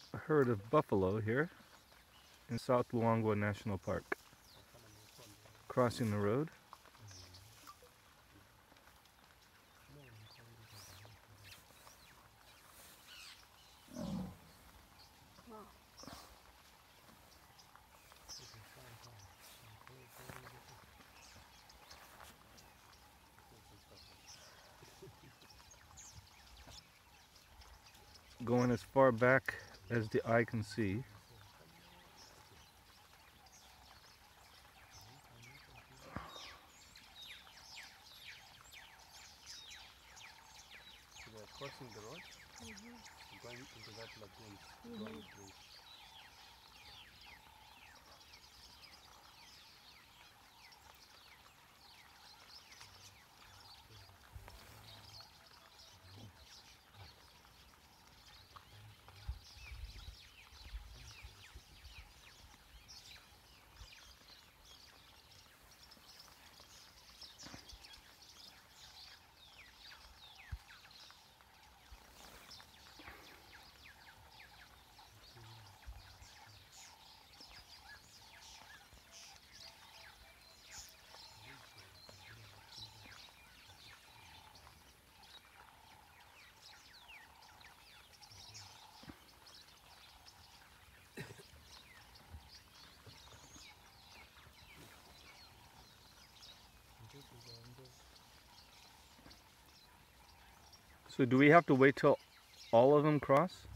a herd of buffalo here in South Luangwa National Park. Crossing the road. Going as far back as the eye can see. So they are crossing the road, going into that lagoon. So do we have to wait till all of them cross?